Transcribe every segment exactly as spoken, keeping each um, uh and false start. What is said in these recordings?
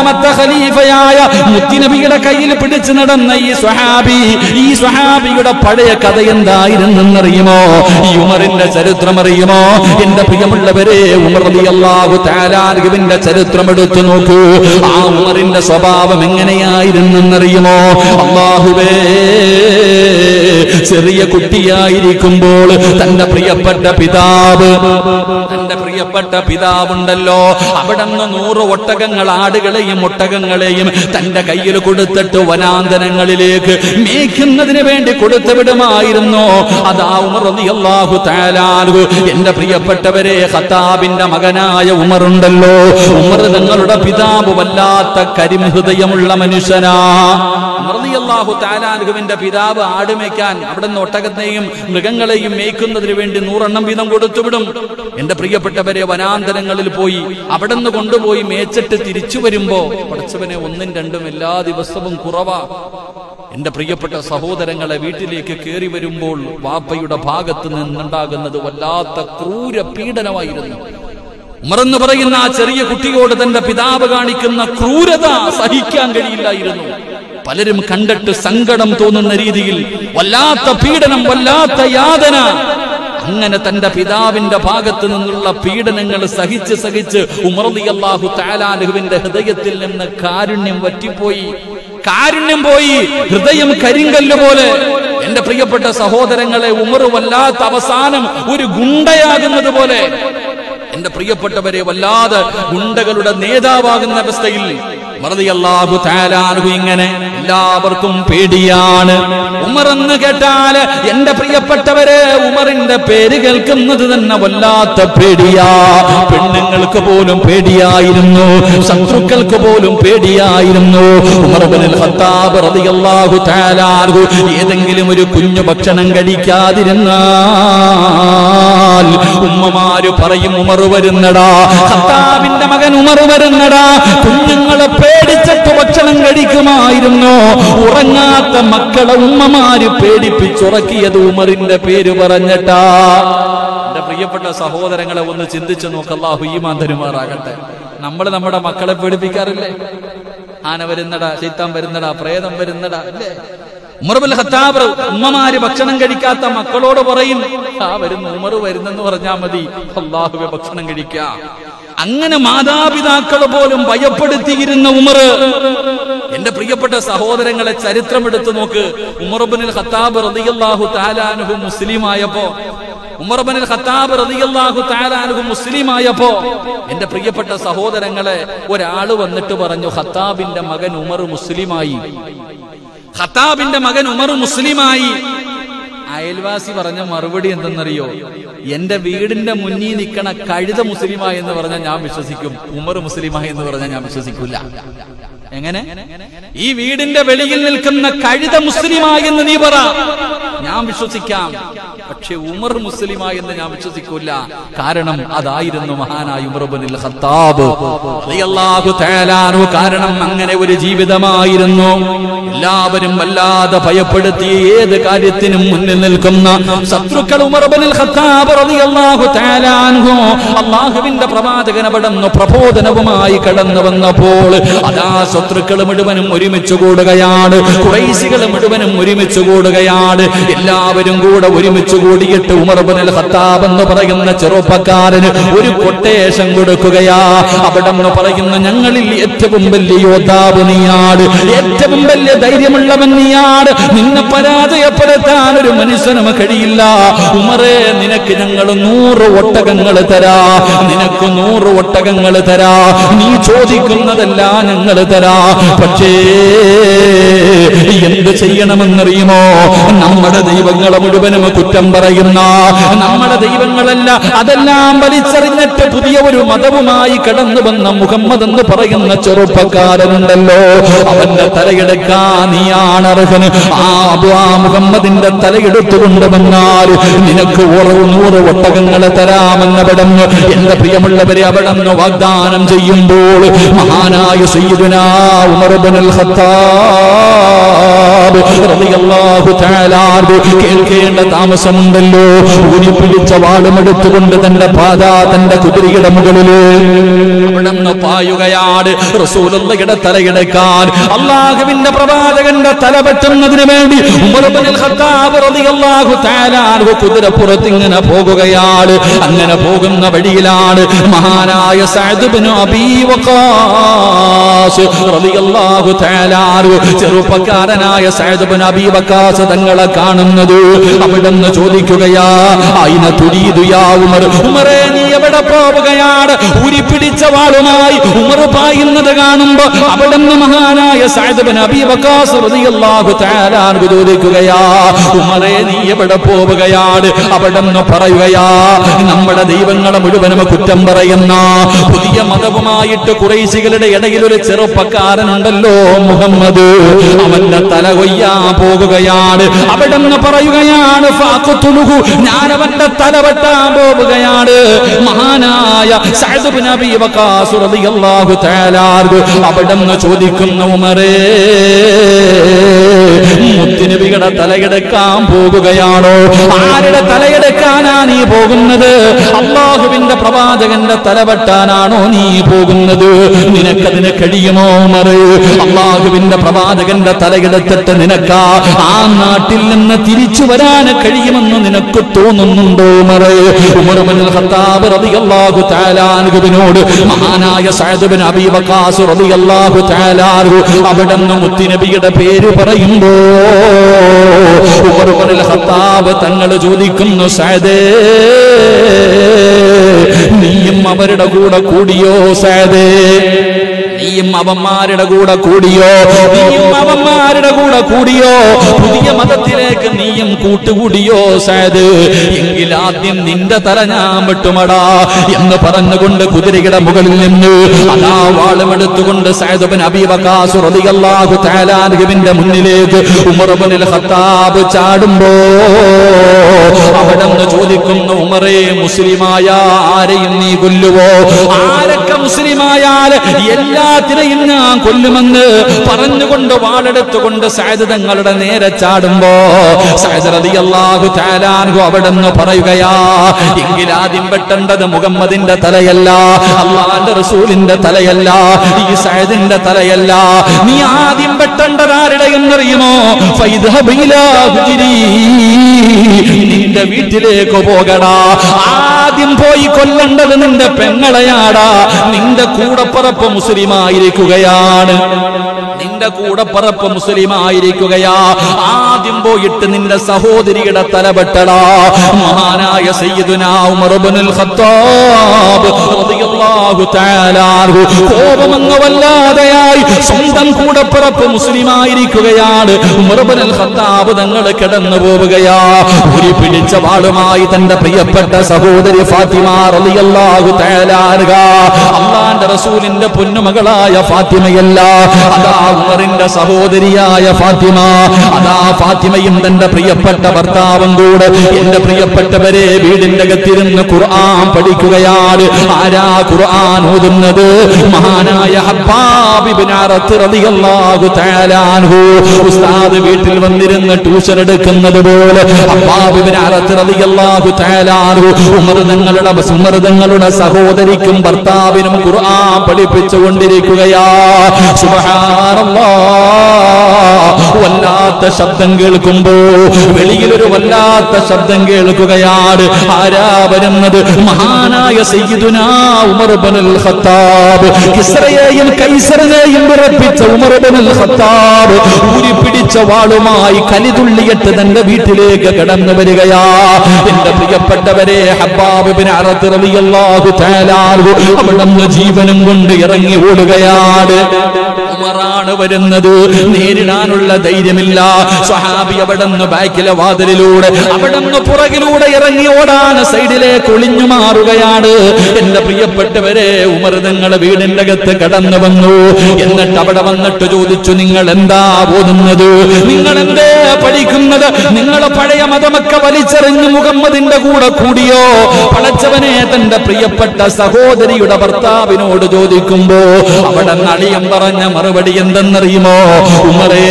അഞ്ചാമത്തെ ഖലീഫയായ മുത്തുനബിയുടെ കയ്യിൽ പിടിച്ചു നടന്ന ഈ സ്വഹാബി, ഈ സ്വഹാബിയുടെ പഴയ കഥ എന്തായിരുന്നെന്നറിയുമോ? ഈ ഉമറിന്റെ ചരിത്രം അറിയുമോ? എന്റെ പ്രിയമുള്ളവരെ, ഉമർ റളിയല്ലാഹു തആല അൻഹുവിന്റെ ചരിത്രം എടുത്തു നോക്കൂ. ആ ഉമറിന്റെ സ്വഭാവം എങ്ങനെയായിരുന്നെന്നറിയുമോ? അല്ലാഹുവേ, ചെറിയ കുട്ടിയായിരിക്കുമ്പോൾ തന്റെ പ്രിയപ്പെട്ട പിതാവ് തന്റെ പ്രിയപ്പെട്ട പിതാവുണ്ടല്ലോ, അവിടെ നിന്ന് നൂറ് ഒട്ടകങ്ങൾ, ആടുകളെയും ഒട്ടകങ്ങളെയും തന്റെ കയ്യിൽ കൊടുത്തിട്ട് വനാന്തരങ്ങളിലേക്ക് മേയ്ക്കുന്നതിന് വേണ്ടി കൊടുത്തു വിടുമായിരുന്നു. അതാ ഉമർ റളിയല്ലാഹു തആല അൻഹു. എന്റെ പ്രിയപ്പെട്ടവരെ, ഖത്താബിന്റെ മകനായ ഉമറുണ്ടല്ലോ, ഉമർ തങ്ങളുടെ പിതാവ് വല്ലാത്ത കരിംഹൃദയമുള്ള മനുഷ്യനാ. ഉമർ റളിയല്ലാഹു തആല അൻഹുവിന്റെ പിതാവ് ആടുമേയ്ക്കാൻ അവിടെ നിന്ന് ഒട്ടകത്തെയും മൃഗങ്ങളെയും മേയ്ക്കുന്നതിന് വേണ്ടി നൂറെണ്ണം വീതം കൊടുത്തുവിടും. എന്റെ പ്രിയപ്പെട്ടവരെ, വനാന്തരങ്ങളിൽ പോയി അവിടെ നിന്ന് കൊണ്ടുപോയി മേച്ചിട്ട് തിരിച്ചു വരുമ്പോ പടച്ചവനെ ഒന്നും രണ്ടും എല്ലാ ദിവസവും കുറവാ. എന്റെ പ്രിയപ്പെട്ട സഹോദരങ്ങളെ, വീട്ടിലേക്ക് കയറി വരുമ്പോൾ വാപ്പയുടെ ഭാഗത്ത് നിന്നുണ്ടാകുന്നത് വല്ലാത്ത ക്രൂര പീഡനമായിരുന്നു. ഉമറെന്ന് പറയുന്ന ആ ചെറിയ കുട്ടിയോട് തന്റെ പിതാവ് കാണിക്കുന്ന ക്രൂരത സഹിക്കാൻ കഴിയില്ലായിരുന്നു. പലരും കണ്ടിട്ട് സങ്കടം തോന്നുന്ന രീതിയിൽ വല്ലാത്ത പീഡനം, വല്ലാത്ത യാതന. അങ്ങനെ തന്റെ പിതാവിന്റെ ഭാഗത്ത് നിന്നുള്ള പീഡനങ്ങൾ സഹിച്ച് സഹിച്ച് ഉമർ റളിയല്ലാഹു തആല അൻഹുവിന്റെ ഹൃദയത്തിൽ നിന്ന് കാരുണ്യം വറ്റിപ്പോയി. കാരുണ്യം പോയി, ഹൃദയം കരിങ്കല്ല് പോലെ. എന്റെ പ്രിയപ്പെട്ട സഹോദരങ്ങളെ, ഉമർ വല്ലാത്ത അവസാനം ഒരു ഗുണ്ടയാകുന്നത് പോലെ. എന്റെ പ്രിയപ്പെട്ടവരെ, വല്ലാതെ ഗുണ്ടകളുടെ നേതാവാകുന്ന അവസ്ഥയിൽ റളിയല്ലാഹു തആല അൻഹു ഇങ്ങനെ എല്ലാവർക്കും പേടിയാണ്. ഉമർ എന്ന് കേട്ടാൽ എന്റെ പ്രിയപ്പെട്ടവരെ, ഉമറിന്റെ പേര് കേൾക്കുന്നത് തന്നെ വല്ലാത്ത പേടിയാ. പെണ്ണുങ്ങൾക്ക് പോലും പേടിയായിരുന്നു, ശത്രുക്കൾക്ക് പോലും പേടിയായിരുന്നു. ഉമർ ഇബ്നുൽ ഖത്താബ് റളിയല്ലാഹു തആല അൻഹു ഏതെങ്കിലും ഒരു കുഞ്ഞു ഭക്ഷണം കഴിക്കാതിരുന്നാൽ ഉമ്മമാര് പറയും, ഉമർ വരുന്നടാ, ഖത്താബിന്റെ മകൻ ഉമർ വരുന്നടാ. കുഞ്ഞുങ്ങളെ പേടിച്ചിട്ട് ഭക്ഷണം കഴിക്കുമായിരുന്നു. ഉറങ്ങാത്ത മക്കളെ ഉമ്മമാര് പേടിപ്പിച്ചുറക്കിയത് ഉമറിന്റെ പേര് പറഞ്ഞിട്ടാ. എന്റെ പ്രിയപ്പെട്ട സഹോദരങ്ങളെ, ഒന്ന് ചിന്തിച്ചു നോക്ക്. അല്ലാഹു ഈമാൻ തരുമാറാകട്ടെ. നമ്മൾ നമ്മുടെ മക്കളെ പേടിപ്പിക്കാറില്ലേ? ആന വരുന്നടാ, ശൈത്താൻ വരുന്നടാ, പ്രേതം വരുന്നടാ, അല്ലേ? ഉമർ ഇബ്നുൽ ഖത്താബ് ഉമ്മമാര് ഭക്ഷണം കഴിക്കാത്ത മക്കളോട് പറയും, ആ വരുന്നു, ഉമർ വരുന്നെന്ന് പറഞ്ഞാൽ മതി, അല്ലാഹുവേ ഭക്ഷണം കഴിക്കാം. അങ്ങനെ മാതാപിതാക്കൾ പോലും ഭയപ്പെടുത്തിയിരുന്ന ഉമർ. എന്റെ പ്രിയപ്പെട്ട സഹോദരങ്ങളെ, ചരിത്രം എടുത്തു നോക്ക്. ഉമർ ഇബ്നുൽ ഖത്താബ് റളിയല്ലാഹു തആല അൻഹു മുസ്ലിമായപ്പോ ഉമർ ഇബ്നുൽ ഖത്താബ് റളിയല്ലാഹു തആല അൻഹു മുസ്ലിമായപ്പോ എന്റെ പ്രിയപ്പെട്ട സഹോദരങ്ങളെ, ഒരാള് വന്നിട്ട് പറഞ്ഞു, ഖത്താബിന്റെ മകൻ ഉമർ മുസ്ലിമായി. ഖത്താബിന്റെ മകൻ ഉമർ മുസ്ലിമായി. അയൽവാസി പറഞ്ഞ മറുപടി എന്തെന്നറിയോ? എന്റെ വീടിന്റെ മുന്നിൽ നിൽക്കണ കഴുത മുസ്ലിമായി എന്ന് പറഞ്ഞാൽ ഞാൻ വിശ്വസിക്കും, ഉമർ മുസ്ലിമായി എന്ന് പറഞ്ഞാൽ ഞാൻ വിശ്വസിക്കൂല. എങ്ങനെ? ഈ വീടിന്റെ വെളിയിൽ നിൽക്കുന്ന കഴുത മുസ്ലിമായി എന്ന് നീ പറ, ഞാൻ വിശ്വസിക്കാം. പക്ഷെ ഉമർ മുസ്ലിമായി എന്ന് ഞാൻ വിശ്വസിക്കൂല. കാരണം അതായിരുന്നു മഹാനായ ഉമർ ഇബ്നുൽ ഖത്താബ് റളിയല്ലാഹു തആല അൻഹു. കാരണം അങ്ങനെ ഒരു ജീവിതമായിരുന്നു. എല്ലാവരും വല്ലാതെ ഭയപ്പെടുത്തി ഏത് കാര്യത്തിനും മുന്നിൽ നിൽക്കുന്ന ശത്രുക്കൾ ഉമർ ഇബ്നുൽ ഖത്താബ് റളിയല്ലാഹു തആല അൻഹു. അല്ലാഹുവിന്റെ പ്രവാചകൻ അവിടുന്ന് പ്രബോധനവുമായി കടന്നു വന്നപ്പോൾ അതാ ശത്രുക്കൾ മുഴുവനും ഒരുമിച്ച് കൂടുകയാണ്. ഖുറൈശികൾ മുഴുവനും ഒരുമിച്ച് കൂടുകയാണ്. എല്ലാവരും കൂടെ ഒരുമിച്ച് കൂടിയിട്ട് ഉമർ ഇബ്നുൽ ഖത്താബ് എന്ന് പറയുന്ന ചെറുപ്പക്കാരന് ഒരു കൊട്ടേഷൻ കൊടുക്കുകയാ. അവിടെ നിന്ന് പറയുന്ന, ഞങ്ങളിൽ ഏറ്റവും വലിയ യോദ്ധാവ് നീയാണ്, ഏറ്റവും വലിയ ധൈര്യമുള്ളവൻ നീയാണ്, നിന്നെ പരാജയപ്പെടുത്താൻ ഒരു മനുഷ്യനും കഴിയില്ല. ഉമറേ, നിനക്ക് ഞങ്ങൾ നൂറ് ഒട്ടകങ്ങൾ തരാ, നിനക്ക് നൂറ് ഒട്ടകങ്ങൾ തരാ, നീ ചോദിക്കുന്നതെല്ലാം ഞങ്ങൾ തരാ. പക്ഷേ എന്ത് ചെയ്യണമെന്നറിയുമോ? നമ്മുടെ ദൈവങ്ങളെ മുഴുവനും കുറ്റം പറയുന്ന, നമ്മുടെ ദൈവങ്ങളല്ല അതെല്ലാം വലിച്ചെറിഞ്ഞിട്ട് പുതിയ ഒരു മതവുമായി കടന്നു വന്ന മുഹമ്മദ് എന്ന് പറയുന്ന ചെറുപ്പക്കാരനുണ്ടല്ലോ, അവന്റെ തലയെടുക്കാൻ നീയാണ് അർഹൻ. ആ ആ മുഹമ്മദിന്റെ തലയെടുത്തു കൊണ്ടുവന്നാൽ നിനക്ക് നൂറ് ഒട്ടകങ്ങൾ തരാമെന്നവിടന്ന് എന്റെ പ്രിയമുള്ളവരെ അവിടന്ന് വാഗ്ദാനം ചെയ്യുമ്പോൾ മഹാനായ സയ്യിദുനാ ഉമർ ഇബ്നുൽ ഖത്താബ് ഖത്താബ് റളിയല്ലാഹു തആല കേൾക്കേണ്ട താമസമുണ്ടല്ലോ. ഊരിപ്പിടിച്ച വാളുമെടുത്തുകൊണ്ട് തന്റെ പാത തന്റെ കുതിരയുടെ മുകളില് അവിടുന്ന് പായുകയാണ്. റസൂലുള്ളാഹിയുടെ തലയെടുക്കാൻ അല്ലാഹുവിന്റെ പ്രവാചകന്റെ തല വെട്ടുന്നതിന് വേണ്ടി ഉമർ ഇബ്നുൽ ഖത്താബ് റളിയല്ലാഹു തആല അൻഹു കുതിരപ്പുറത്ത് ഇങ്ങനെ പോകുകയാണ്. അങ്ങനെ പോകുന്ന വഴിയിലാണ് മഹാനായ സഅദ് ഇബ്നു അബീ വഖാസ് റളിയല്ലാഹു തആല അൻഹു ചെറുപ്പക്കാരനായ സഅദ് ഇബ്നു അബീ വഖാസ് തങ്ങളെ കാണുന്നത്. അവിടുന്ന് ചോദിക്കുകയാ, അയിന തുരീദു യാ ഉമർ, ഉമറേ നീ എവിടെ പോവുകയാണ്? ഉരിപ്പിടിച്ച വാളുമായി ഉമർ പായുന്നത് കാണുമ്പോ അവിടുന്ന് മഹാനായ സഅദ് ഇബ്നു അബീ വഖാസ് റളിയല്ലാഹു തആല അൻഹു ചോദിക്കുകയാ, ഉമറേ നീ എവിടെ പോവുകയാണ്? അവിടുന്ന് പറയുകയാ, നമ്മുടെ ദൈവങ്ങളെ മുഴുവനും കുറ്റം പറയുന്ന പുതിയ മതവുമായിട്ട് ഖുറൈശികളുടെ ഇടയിൽ ഒരു ചെറുപ്പക്കാരനുണ്ടല്ലോ മുഹമ്മദ്, അവന്റെ തല കൊയ്യാൻ പോകുകയാണ്. അവിടുന്ന് പറയുകയാണ്, ഫഖ്തുലുഹു, ഞാൻ അവന്റെ തല വെട്ടാൻ പോവുകയാണ്. മഹാനായ സഅദ് ഇബ്നു അബീ വഖാസ് റളിയല്ലാഹു തആല അവിടുന്ന് ചോദിക്കുന്നു, ഉമറേ മുത്തുനബിയുടെ തലയെടുക്കാൻ പോകുകയാണോ? ആരുടെ തലയെടുക്കാനാ നീ പോകുന്നത്? അല്ലാഹുവിന്റെ പ്രവാചകന്റെ തല വെട്ടാനാണോ നീ പോകുന്നത്? നിനക്കതിന് കഴിയുമോ ഉമറേ? അല്ലാഹുവിന്റെ പ്രവാചകന്റെ തലയെടുത്തിട്ട് നിനക്ക് ആ നാട്ടിൽ നിന്ന് തിരിച്ചു വരാൻ കഴിയുമെന്ന് നിനക്ക് തോന്നുന്നുണ്ടോ ഉമറേ? ഉമർ ഇബ്നുൽ ഖത്താബ് റളിയല്ലാഹു തആല അൻഹുവിനോട് മഹാനായ സഅദ് ഇബ്നു അബീ വഖാസ് റളിയല്ലാഹു തആല അൻഹു അവിടുന്ന് മുത്തുനബിയുടെ പേര് പറയുമ്പോ ഉമർ ഇബ്നുൽ ഖത്താബ് തങ്ങൾ ചോദിക്കുന്നു, സഅദേ നീയും അവരുടെ കൂടെ കൂടിയോ? സഅദേ നീയും അവന്മാരുടെ കൂടെ കൂടിയോ? നീയും അവന്മാരുടെ കൂടെ കൂടിയോ? പുതിയ മതത്തിലേക്ക് നീയും കൂട്ടുകൂടിയോ സഅദ്? എങ്കിൽ ആദ്യം നിന്റെ തല ഞാൻ വെട്ടുമടാ എന്ന് പറഞ്ഞുകൊണ്ട് കുതിരയുടെ മുകളിൽ നിന്ന് അതാ വാളുമെടുത്തുകൊണ്ട് സഅദ് ഇബ്നു അബീ വഖാസ് റളിയല്ലാഹു തആല അൻഹുവിന്റെ മുന്നിലേക്ക് ഉമർ ഇബ്നുൽ ഖത്താബ് ചാടുമ്പോ അവിടുന്ന് ചോദിക്കുന്നു, ഉമറേ മുസ്ലിമായ ആരെയും നീ കൊല്ലുവോ? ആരൊക്കെ മുസ്ലിമായാൽ എല്ലാത്തിനെയും ഞാൻ കൊല്ലുമെന്ന് പറഞ്ഞുകൊണ്ട് വാളെടുത്തുകൊണ്ട് സഅദ് തങ്ങളുടെ നേരെ ചാടുമ്പോ സഅദ് റളിയല്ലാഹു തആല അൻഹു അവിടുന്ന് പറയുകയാ, എങ്കിൽ ആദ്യം വെട്ടേണ്ടത് മുഹമ്മദിന്റെ തലയല്ല, അല്ലാഹുവിന്റെ റസൂലിന്റെ തലയല്ല, ഈ സഅദിന്റെ തലയല്ല. നീ ആദ്യം വെട്ടേണ്ടത് ആരുടെ എന്നറിയുമോ? ഫൈദ്ഹബ് ഇലാ ഹുജ്രി, നിന്റെ വീട്ടിലേക്ക് പോകടാ. ആദ്യം പോയി കൊല്ലേണ്ടത് നിന്റെ പെങ്ങളെയാടാ. നിന്റെ കൂടപ്പറപ്പ് മുസ്ലിമായിരിക്കുകയാണ്, നിന്റെ കൂടപ്പറപ്പ് മുസ്ലിമായിരിക്കുകയാ. ആദ്യം പോയിട്ട് നിന്റെ സഹോദരിയുടെ തല വെട്ടടാ. മഹാനായ സയ്യിദുനാ ഉമർ ഇബ്നുൽ ഖത്താബ് റളിയല്ലാഹു തആല അൻഹു കോപമങ്ങ് വല്ലാതെയായി. സ്വന്തം കൂടപ്പറപ്പ് മുസ്ലിമായിരിക്കുകയാണ്. ഉമർ ഇബ്നുൽ ഖത്താബ് തങ്ങൾ കിടന്നു പോവുകയാ. ഉരി പിടിച്ച വാളുമായി തന്റെ പ്രിയപ്പെട്ട സഹോദരി ഫാത്തിമ റളിയല്ലാഹു തആല അൻഹ, അല്ലാഹുവിന്റെ റസൂലിന്റെ പൊന്നുമകളായ ഫാത്തിമയല്ല, അതാ ഉമറിന്റെ സഹോദരിയായ ഫാത്തിമ. അതാ ഫാത്തിമയും തന്റെ പ്രിയപ്പെട്ട ഭർത്താവും കൂടെ എന്റെ പ്രിയപ്പെട്ടവരെ വീടിന്റെ അകത്തിരുന്ന് ഖുർആൻ പഠിക്കുകയാണ്. ആരാ ഖുർആൻ ഓതുന്നത്? മഹാനായ ഹബ്ബാബ് ഇബ്നു അറത്ത് റളിയല്ലാഹു തആല അൻഹു. ഉസ്താദ് വീട്ടിൽ വന്നിരുന്ന് ട്യൂഷൻ എടുക്കുന്നത് പോലെ ഹബ്ബാബ് ഇബ്നു അറത്ത് റളിയല്ലാഹു തആല അൻഹു ഉമർ തങ്ങളുടെ ഉമർ തങ്ങളുടെ സഹോദരിക്കും ഭർത്താവിനും ഖുർആൻ പഠിപ്പിച്ചുകൊണ്ടിരിക്കുകയാ. സുബ്ഹാനല്ലാഹ്, വല്ലാത്ത ശബ്ദം കേൾക്കുമ്പോ വെളിയിലൊരു വല്ലാത്ത ശബ്ദം കേൾക്കുകയാണ്. ആരാ വരുന്നത്? മഹാനായ സയ്യിദുനാ ഉമർ ഇബ്നുൽ ഖത്താബ്. കിസ്റയെയും കൈസറിനെയും വിറപ്പിച്ച ഉമർ ഇബ്നുൽ ഖത്താബ് ഊരി പിടിച്ച വാളുമായി കലിതുള്ളിയിട്ട് തന്റെ വീട്ടിലേക്ക് കടന്നു വരികയാ. എന്റെ പ്രിയപ്പെട്ടവരെ, ഹബ്ബാബ് ഇബ്നു അറത്ത് റളിയല്ലാഹു തആല അൻഹു അവിടുന്ന് ജീവനും കൊണ്ട് ഇറങ്ങി ഓടുകയാണ്. ഉമറാണ് വരുന്നത്. നേരിടാനുള്ള ധൈര്യമില്ല. സ്വഹാബി അവിടുന്ന് ബാക്കിലെ വാതിലിലൂടെ അവിടുന്ന് പുറകിലൂടെ ഇറങ്ങി ഓടാണ്, സൈഡിലേക്ക് ഒളിഞ്ഞു മാറുകയാണ്. എന്റെ പ്രിയപ്പെട്ടവരെ, ഉമർ തങ്ങളുടെ വീടിന്റെ അകത്ത് കടന്നു വന്നു. എന്നിട്ട് അവിടെ വന്നിട്ട് ചോദിച്ചു, നിങ്ങൾ എന്താ ഓതുന്നത്? നിങ്ങൾ എന്തേ പഠിക്കുന്നത്? നിങ്ങൾ പഴയ മതമൊക്കെ വലിച്ചെറിഞ്ഞ് മുഹമ്മദിന്റെ കൂടെ കൂടിയോ? പടച്ചവനെ, തന്റെ പ്രിയപ്പെട്ട സഹോദരിയുടെ ഭർത്താവിനോട് ചോദിക്കുമ്പോ അവിടെ നളിയം പറഞ്ഞ മറുപടി മറുപടി എന്തെന്നറിയുമോ? ഉമറേ,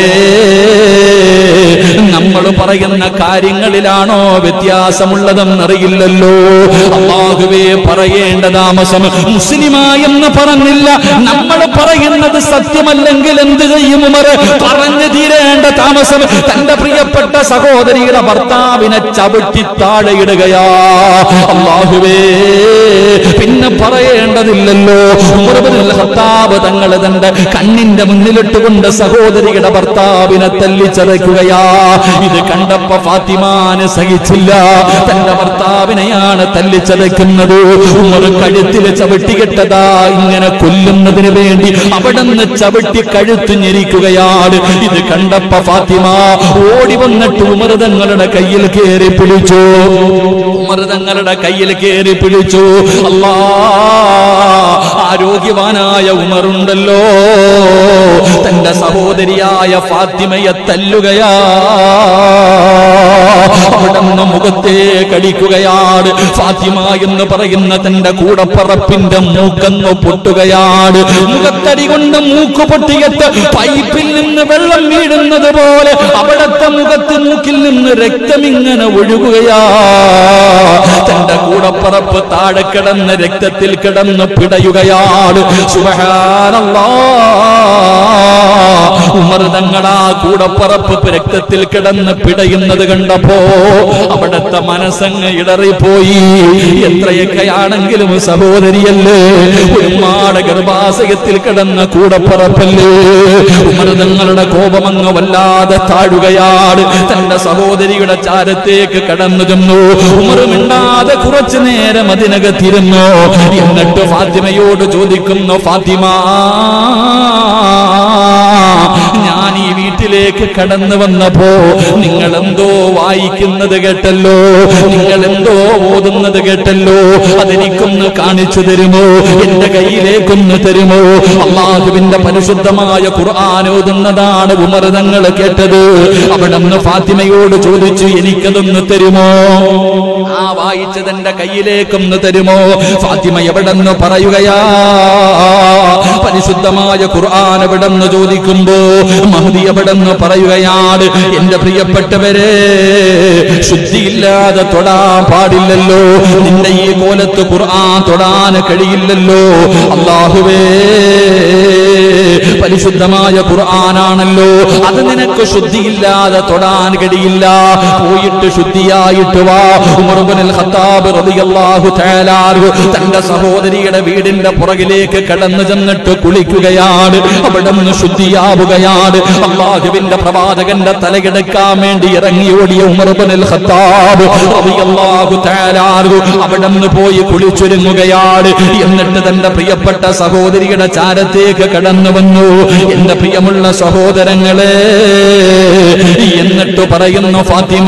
നമ്മൾ പറയുന്ന കാര്യങ്ങളിലാണോ വ്യത്യാസമുള്ളതെന്നറിയില്ലല്ലോ. അല്ലാഹുവേ, പറയേണ്ട താമസം മുസ്ലിമായെന്ന് പറഞ്ഞില്ല. നമ്മൾ പറയുന്നത് സത്യമല്ലെങ്കിൽ എന്ത് ചെയ്യും ഉമർ? പറഞ്ഞു തീരേണ്ട താമസം തന്റെ പ്രിയപ്പെട്ട സഹോദരിയുടെ ഭർത്താവിനെ ചവിട്ടി താഴെയിടുകയാ. അല്ലാഹുവേ, പിന്നെ പറയേണ്ടതില്ലല്ലോ. ഉമർ ഇബ്നുൽ ഖത്താബ് തങ്ങൾ തന്റെ കണ്ണിന്റെ മുന്നിലിട്ടുകൊണ്ട് സഹോദരിയുടെ ഭർത്താവിനെ തല്ലിച്ചതയ്ക്കുകയാ. ഇത് കണ്ടപ്പോ ഫാത്തിമാന് സഹിച്ചില്ല. തന്റെ ഭർത്താവിനെയാണ് തല്ലിച്ചതയ്ക്കുന്നത്. ഉമർ കഴുത്തിൽ ചവിട്ടികെട്ടതാ ഇങ്ങനെ കൊല്ലുന്നതിന് വേണ്ടി അവിടുന്ന് ചവിട്ടി കഴുത്ത് ഞെരിക്കുകയാണ്. ഇത് കണ്ടപ്പോ ഫാത്തിമ ഓടി വന്നിട്ട് ഉമർ തങ്ങളുടെ കയ്യിൽ കയറി പിടിച്ചു. ഉമർ തങ്ങളുടെ കയ്യിൽ കയറി പിടിച്ചു. അല്ലാ, ആരോഗ്യവാനായ ഉമറുണ്ടല്ലോ, തന്റെ സഹോദരിയായ ഫാത്തിമയെ തല്ലുകയാ. അവിടുന്ന് മുഖത്തെ കടിക്കുകയാണ്. ഫാത്തിമ എന്ന് പറയുന്ന തന്റെ കൂടപ്പറപ്പിന്റെ മൂക്കെന്ന് പൊട്ടുകയാണ്. മുഖത്തടി കൊണ്ട് മൂക്ക് പൊട്ടിയിട്ട് പൈപ്പിൽ നിന്ന് വെള്ളം വീഴുന്നത് പോലെ അവിടത്തെ മുഖത്ത് മൂക്കിൽ നിന്ന് രക്തമിങ്ങനെ ഒഴുകുകയാ. തന്റെ കൂടപ്പറപ്പ് താഴെ കിടന്ന് രക്തത്തിൽ കിടന്ന് പിടയുകയാണ്. സുബ്ഹാനല്ലാഹ്, ഉമർ തങ്ങളാ കൂടപ്പറപ്പ് രക്തത്തിൽ കിടന്ന് പിടയുന്നത് കണ്ടപ്പോ അവിടുത്തെ മനസ്സങ്ങ് ഇടറിപ്പോയി. എത്രയൊക്കെയാണെങ്കിലും സഹോദരിയല്ലേ, ഒരുപാട് ഗർഭാശയത്തിൽ കിടന്ന കൂടപ്പറപ്പല്ലേ. ഉമർ തങ്ങളുടെ കോപമങ്ങ് വല്ലാതെ താഴുകയാണ്. തന്റെ സഹോദരിയുടെ ചാരത്തേക്ക് കടന്നു ചെന്നു. ഉമർ മിണ്ടാതെ കുറച്ചു നേരം അതിനകത്തിരുന്നു. എന്നിട്ട് ഫാത്തിമയോട് ചോദിക്കുന്നു, ഫാത്തിമ, ഞാൻ ഈ വീട്ടിലേക്ക് കടന്നു വന്നപ്പോ നിങ്ങൾ എന്തോ വായിക്കുന്നത് കേട്ടല്ലോ, നിങ്ങൾ എന്തോ ഓതുന്നത് കേട്ടല്ലോ, അതെനിക്കൊന്ന് കാണിച്ചു തരുമോ? എന്റെ കയ്യിലേക്കൊന്ന് തരുമോ? അല്ലാഹുവിന്റെ പരിശുദ്ധമായ ഖുർആൻ ഓതുന്നതാണ് ഉമർ തങ്ങൾ കേട്ടത്. അവിടുന്ന് ഫാത്തിമയോട് ചോദിച്ചു, എനിക്കതൊന്ന് തരുമോ? ആ വായിച്ചതെന്റെ കയ്യിലേക്കൊന്ന് തരുമോ? ഫാത്തിമ എവിടെന്ന് പറയുകയാ. പരിശുദ്ധമായ ഖുർആൻ എവിടെന്ന് ചോദിക്കുമ്പോ മഹ്ദി എവിടെന്ന് പറയുകയാണ്, എന്റെ പ്രിയപ്പെട്ടവരെ, ശുദ്ധിയില്ലാതെ തൊടാൻ പാടില്ലല്ലോ. നിന്റെ ഈ കോലത്ത് ഖുർആൻ തൊടാൻ കഴിയില്ലല്ലോ. അല്ലാഹുവേ, പരിശുദ്ധമായ ഖുർആനാണല്ലോ, അത് നിനക്ക് ശുദ്ധിയില്ലാതെ തൊടാൻ കഴിയില്ല. പോയിട്ട് ശുദ്ധിയായിട്ട് വാ. ഉമർ ഇബ്നുൽ ഖത്താബ് റളിയല്ലാഹു തആല തന്റെ സഹോദരിയുടെ വീടിന്റെ പുറകിലേക്ക് കടന്നു ചെന്നിട്ട് കുളിക്കുകയാണ്. അവിടെ നിന്ന് ശുദ്ധിയാവുകയാണ്. അല്ലാഹുവിന്റെ പ്രവാചകന്റെ തലകിടക്കാൻ വേണ്ടി ഇറങ്ങി ഓടിയ ഉമർ ഇബ്നുൽ ഖത്താബ് റളിയല്ലാഹു തആല അവിടെ നിന്ന് പോയി കുളിച്ചൊരുങ്ങുകയാണ്. എന്നിട്ട് തന്റെ പ്രിയപ്പെട്ട സഹോദരിയുടെ ചാരത്തേക്ക് കടന്നു വന്നു. എന്റെ പ്രിയമുള്ള സഹോദരങ്ങളെ, എന്നിട്ട് പറയുന്നു, ഫാത്തിമ,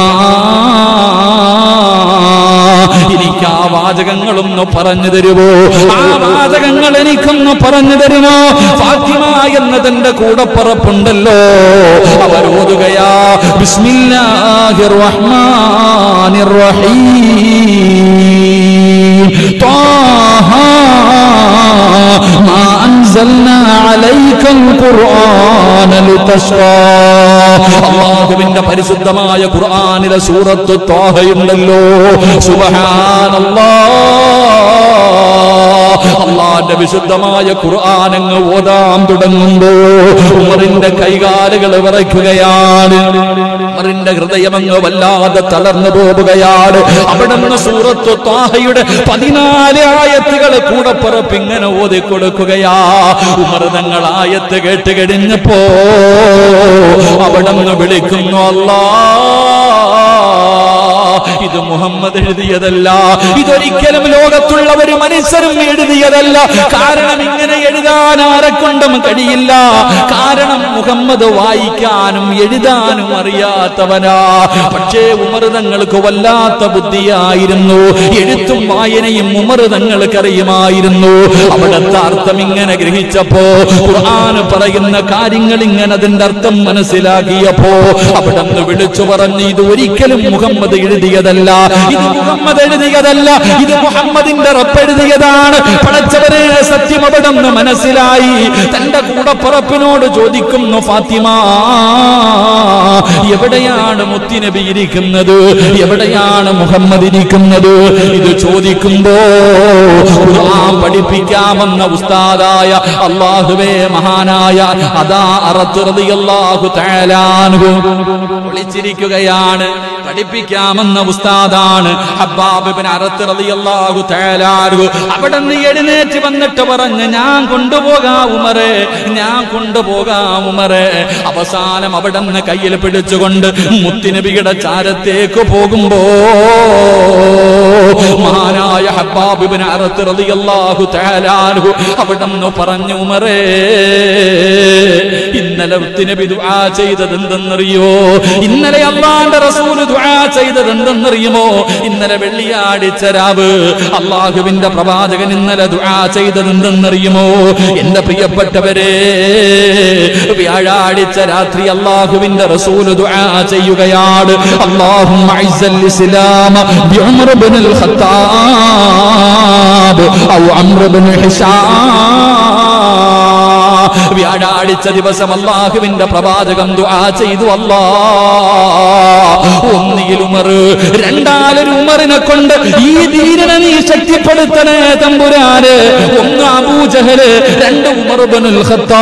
എനിക്ക് ആ വാചകങ്ങളൊന്ന് പറഞ്ഞു തരുമോ? ആ വാചകങ്ങൾ എനിക്കൊന്ന് പറഞ്ഞു തരുമോ? ഫാത്തിമ എന്നതിന്റെ കൂടപ്പറപ്പുണ്ടല്ലോ, അവർ ഓതുകയാ, ബിസ്മില്ലാഹിർ റഹ്മാനിർ റഹീം, ത്വാഹ മാ അൻസൽനാ അലൈക്കൽ ഖുർആന ലിതശ്ഖാ. അല്ലാഹുവിന്റെ പരിശുദ്ധമായ ഖുർആനിലെ സൂറത്ത് ത്വാഹയുണ്ടല്ലോ. സുബ്ഹാനല്ലാഹ്, അല്ലാഹുവിന്റെ വിശുദ്ധമായ ഖുർആൻ അങ്ങ് ഓതാൻ തുടങ്ങുമ്പോ ഉമറിന്റെ കൈകാലുകൾ വിറയ്ക്കുകയാണ്. ഉമറിന്റെ ഹൃദയം അങ്ങ് വല്ലാതെ തളർന്നു പോവുകയാണ്. അവിടെ നിന്ന് സൂറത്ത് ത്വാഹയുടെ പതിനാല് ആയത്തുകൾ കൂടപ്പറപ്പ് ഇങ്ങനെ ഓതി കൊടുക്കുകയാ. ഉമർ തങ്ങൾ ആയത്ത് കേട്ട് കഴിഞ്ഞപ്പോ അവിടെ നിന്ന് വിളിക്കുന്നു, അല്ലാഹ്, ഇത് മുഹമ്മദ് എഴുതിയതല്ല, ഇതൊരിക്കലും ലോകത്തുള്ള ഒരു മനുഷ്യരും എഴുതിയതല്ല. കാരണം ഇങ്ങനെ എഴുതാൻ ആരെക്കൊണ്ടും കഴിയില്ല. കാരണം മുഹമ്മദ് വായിക്കാനും എഴുതാനും അറിയാത്തവനാ. പക്ഷേ ഉമർ തങ്ങൾക്ക് വല്ലാത്ത ബുദ്ധിയായിരുന്നു. എഴുത്തും വായനയും ഉമർ തങ്ങൾക്ക് അറിയുമായിരുന്നു. അവിടുത്തെ അർത്ഥം ഇങ്ങനെ ഗ്രഹിച്ചപ്പോ, ഖുർആൻ പറയുന്ന കാര്യങ്ങൾ ഇങ്ങനെ അതിന്റെ അർത്ഥം മനസ്സിലാക്കിയപ്പോ അവിടെ നിന്ന് വിളിച്ചു പറഞ്ഞു, ഇത് ഒരിക്കലും മുഹമ്മദ് എഴുതിയ എഴുതിയതല്ല, ഇത് മുഹമ്മദ് എഴുതിയതല്ല, ഇത് മുഹമ്മദിന്റെ റബ്ബ് എഴുതിയതാണ്. പടച്ചവരെ സത്യം അവിടെന്ന് മനസ്സിലായി. തന്റെ കൂടപ്പുറപ്പിനോട് ചോദിക്കുന്നു, ഫാത്തിമ എവിടെയാണ് മുത്തുനബി ഇരിക്കുന്നത്, എവിടെയാണ് മുഹമ്മദ് ഇരിക്കുന്നത്? ഇത് ചോദിക്കുമ്പോ ഖുർആൻ പഠിപ്പിക്കാമെന്ന ഉസ്താദായ അല്ലാഹുവേ മഹാനായ അദാ അറത്ത് റളിയല്ലാഹു തആല അൻഹു വിളിച്ചിരിക്കുകയാണ്. പഠിപ്പിക്കാമെന്ന ഉസ്താദാണ് ഹബ്ബാബ് ഇബ്നു അറത്ത് റളിയല്ലാഹു തആല അൻഹു. അവിടുന്ന് എഴുന്നേറ്റ് വന്നിട്ട് പറഞ്ഞു, ഞാൻ കൊണ്ടുപോകാം ഉമറേ, ഞാൻ കൊണ്ടുപോകാം ഉമറേ. അവസാനം അവിടുന്ന് കയ്യിൽ പിടിച്ചുകൊണ്ട് മുത്തുനബിയുടെ ചാരത്തേക്ക് പോകുമ്പോ മഹാനായ ഹബ്ബാബ് ഇബ്നു അറത്ത് റളിയല്ലാഹു തആല അൻഹു അവിടുന്ന് പറഞ്ഞു, ഉമറേ ഇന്നലെ മുത്തുനബി ദുആ ചെയ്തത് എന്തെന്നറിയോ? ഇന്നലെ അല്ലാഹുവിന്റെ റസൂൽ ദുആ ചെയ്തത് എന്തെന്നറിയുമോ? ഇന്നലെ വെള്ളിയാഴ്ച രാവ് അല്ലാഹുവിന്റെ പ്രവാചകൻ ഇന്നലെ ദുആ ചെയ്തത് എന്തെന്നറിയുമോ? എന്റെ പ്രിയപ്പെട്ടവരെ, വ്യാഴാഴ്ച രാത്രി അല്ലാഹുവിന്റെ റസൂൽ ദുആ ചെയ്യുകയാണ്, അല്ലാഹുമ്മ അഇസ്സൽ ഇസ്ലാമ ബിഉമർ ഇബ്നുൽ ഖത്താബ് ഔ അംർ ഇബ്നു ഹിശാം. വ്യാഴാഴ്ച ദിവസം അല്ലാഹുവിന്റെ പ്രവാചകൻ ദുആ ചെയ്തു, അല്ലാഹ് ഒന്നിൽ ഉമർ, രണ്ടാലൊരു ഉമറിനെ കൊണ്ട് ഈ ദീനിനെ നീ ശക്തിപ്പെടുത്തണേ തമ്പുരാന്. ഒന്ന് അബൂജഹൽ, രണ്ട് ഉമർ ഇബ്നുൽ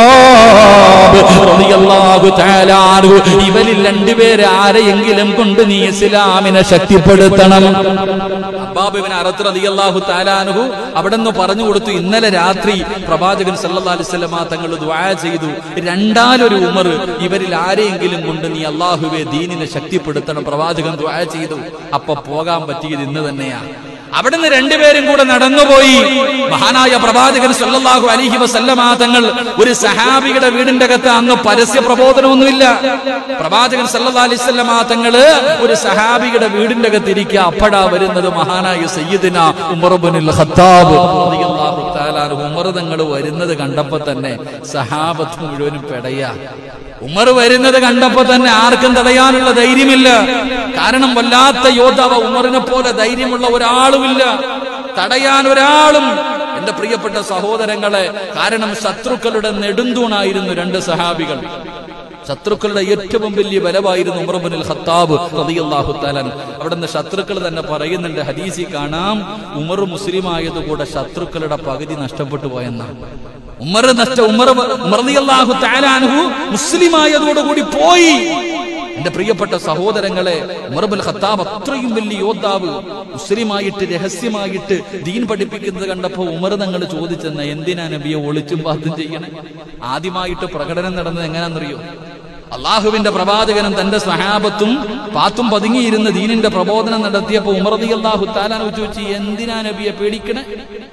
ഖത്താബ് റളിയല്ലാഹു തആല അൻഹു. ഇവരിൽ രണ്ടുപേരെ ആരെയെങ്കിലും കൊണ്ട് നീ ഇസ്ലാമിനെ ശക്തിപ്പെടുത്തണം. ഹബ്ബാബ് ഇബ്നു അറത്ത് റളിയല്ലാഹു തആല അൻഹു അവിടെന്ന് പറഞ്ഞു കൊടുത്തു, ഇന്നലെ രാത്രി പ്രവാചകൻ സല്ലല്ലാഹു അലൈഹി വസല്ലമ തങ്ങൾ ദുആ ചെയ്തു, രണ്ടാലൊരു ഉമർ, ഇവരിൽ ആരെയെങ്കിലും കൊണ്ട് നീ അല്ലാഹുവേ ദീനിനെ ശക്തിപ്പെടുത്തണം. പ്രവാചകൻ ദുആ ചെയ്തു. അപ്പൊ പോകാൻ പറ്റിയത് ഇന്ന് തന്നെയാണ്. അവിടുന്ന് രണ്ടുപേരും കൂടെ നടന്നുപോയി. മഹാനായ പ്രവാചകൻ സല്ലല്ലാഹു അലൈഹി വസല്ലമ തങ്ങൾ ഒരു സഹാബിയുടെ വീടിന്റെ അകത്ത്, അന്ന് പരസ്യ പ്രബോധനമൊന്നുമില്ല. പ്രവാചകൻ സല്ലല്ലാഹു അലൈഹി വസല്ലമ തങ്ങള് ഒരു സഹാബിയുടെ വീടിന്റെ അകത്ത് ഇരിക്കുക. അപ്പോഴാ വരുന്നത് മഹാനായ സയ്യിദുന ഉമർ ഇബ്നുൽ ഖത്താബ് റളിയല്ലാഹു തആല അൻഹു. ഉമർ തങ്ങൾ വരുന്നത് കണ്ടപ്പോ തന്നെ സഹാബത്ത് മുഴുവനും പെടയാ. ഉമർ വരുന്നത് കണ്ടപ്പോ തന്നെ ആർക്കും തടയാനുള്ള ധൈര്യമില്ല. കാരണം വല്ലാത്ത യോദ്ധാവ്, ഉമറിനെ പോലെ ധൈര്യമുള്ള ഒരാളുമില്ല, തടയാൻ ഒരാളും. എന്റെ പ്രിയപ്പെട്ട സഹോദരങ്ങളെ, കാരണം ശത്രുക്കളുടെ നെടുന്തൂണായിരുന്നു രണ്ട് സഹാബികൾ. ശത്രുക്കളുടെ ഏറ്റവും വലിയ ബലമായിരുന്നു ഉമർ ഇബ്നുൽ ഖത്താബ് റളിയല്ലാഹു തആല. അവിടുന്ന് ശത്രുക്കൾ തന്നെ പറയുന്നുണ്ട്, ഹദീസിൽ കാണാം, ഉമർ മുസ്ലിം ആയതുകൂടെ ശത്രുക്കളുടെ പകുതി നഷ്ടപ്പെട്ടു പോയെന്നാണ്. ഉമർ നഷ്ട ഉമർ റളിയല്ലാഹു തആല അൻഹു മുസ്ലിം ആയതോടുകൂടി പോയി. എന്റെ പ്രിയപ്പെട്ട സഹോദരങ്ങളെ, ഉമർ ഇബ്നുൽ ഖത്താബ് അത്രയും വലിയ യോദ്ധാവ്, മുസ്ലിമായിട്ട് രഹസ്യമായിട്ട് ദീൻ പഠിപ്പിക്കുന്നത് കണ്ടപ്പോ ഉമർ തങ്ങൾ ചോദിച്ചെന്ന, എന്തിനാ നബിയെ ഒളിച്ചും പാത്തും ചെയ്യണേ? ആദ്യമായിട്ട് പ്രകടനം നടന്നത് എങ്ങനെയാണെന്നറിയോ? അള്ളാഹുവിന്റെ പ്രവാചകനും തന്റെ സ്വഹാബത്തും പാത്തും പതുങ്ങിയിരുന്ന് ദീനിന്റെ പ്രബോധനം നടത്തിയപ്പോ ഉമർ റളിയല്ലാഹു തആല അൻഹു ചോദിച്ചു, എന്തിനാ നബിയെ പേടിക്കണേ?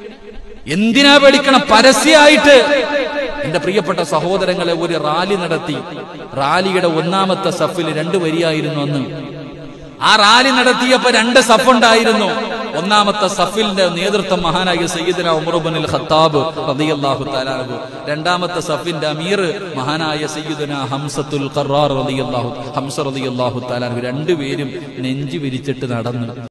എന്തിനാ പേടിക്കണം? പരസ്യമായിട്ട്. എന്റെ പ്രിയപ്പെട്ട സഹോദരങ്ങളെ, ഒരു റാലി നടത്തി. റാലിയുടെ ഒന്നാമത്തെ സഫിൽ രണ്ട് വരിയായിരുന്നു അന്ന്. ആ റാലി നടത്തിയപ്പോ രണ്ട് സഫുണ്ടായിരുന്നു. ഒന്നാമത്തെ സഫിന്റെ നേതൃത്വം മഹാനായ സയ്യിദുന ഉമർ ഇബ്നുൽ ഖത്താബ് റളിയല്ലാഹു തആല അൻഹു. രണ്ടാമത്തെ സഫിന്റെ അമീർ മഹാനായ സയ്യിദുന ഹംസത്തുൽ ഖറാർ റളിയല്ലാഹു ഹംസ റളിയല്ലാഹു തആല അൻഹു. രണ്ടുപേരും നെഞ്ചു വിരിച്ചിട്ട് നടന്നു.